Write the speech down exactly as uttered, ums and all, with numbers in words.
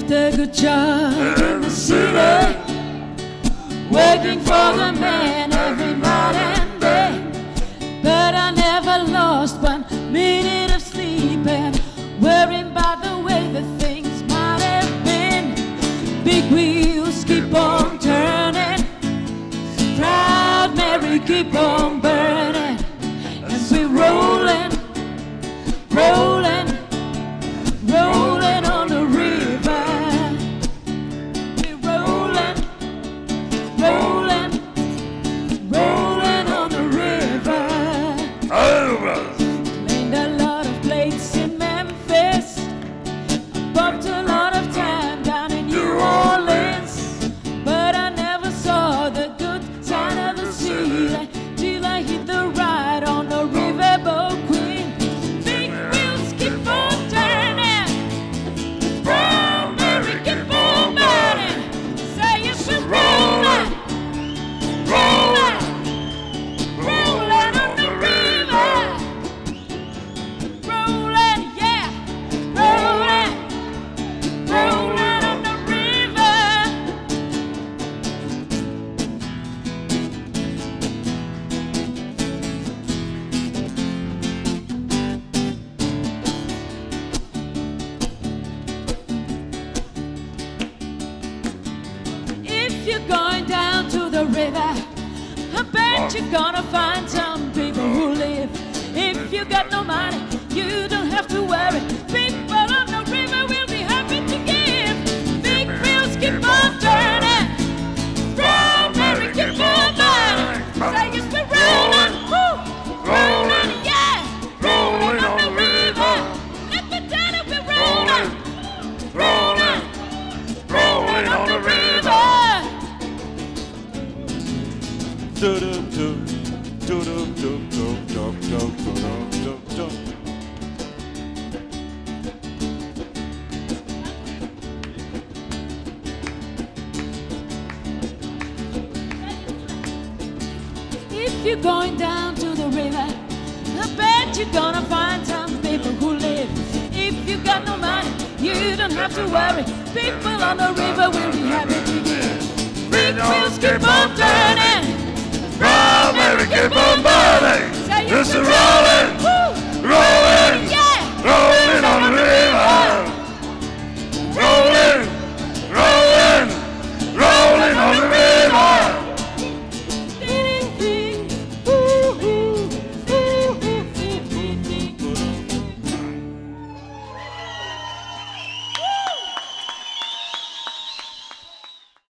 left a good job in the city, working for the man every night and day. But I never lost one minute of sleep and worrying about the way that things might have been. Big wheels keep on turning, Proud Mary keep on burning, and we're rolling, rolling, rolling on the river. We're rolling, rolling, rolling on the river. Cleaned a lot of plates in Memphis, bumped a lot of time down in New Orleans, but I never saw the good side of the sea till I hit the ride on the riverboat Queen. Big wheels keep on turning, Proud Mary keep on burning. Say it's a rolling, rolling, rolling on the river. Rolling, yeah, rolling, rolling on the river. If you're going down to the river, I bet you're gonna find some people who live. If you got no money, you don't have to worry. People on the river will be happy to give. Big wheels keep on turning, Proud Mary keep on burning. Say it's we're rolling, woo, rolling, yeah, rolling on the river. Let me tell you we're rolling, rolling, rolling on the river. If you're going down to the river, I bet you're gonna find some people who live. If you got no money, you don't have to worry. People on the river will be happy to give. Big wheels keep on turning, Proud Mary keep on burning. Say It's it's a a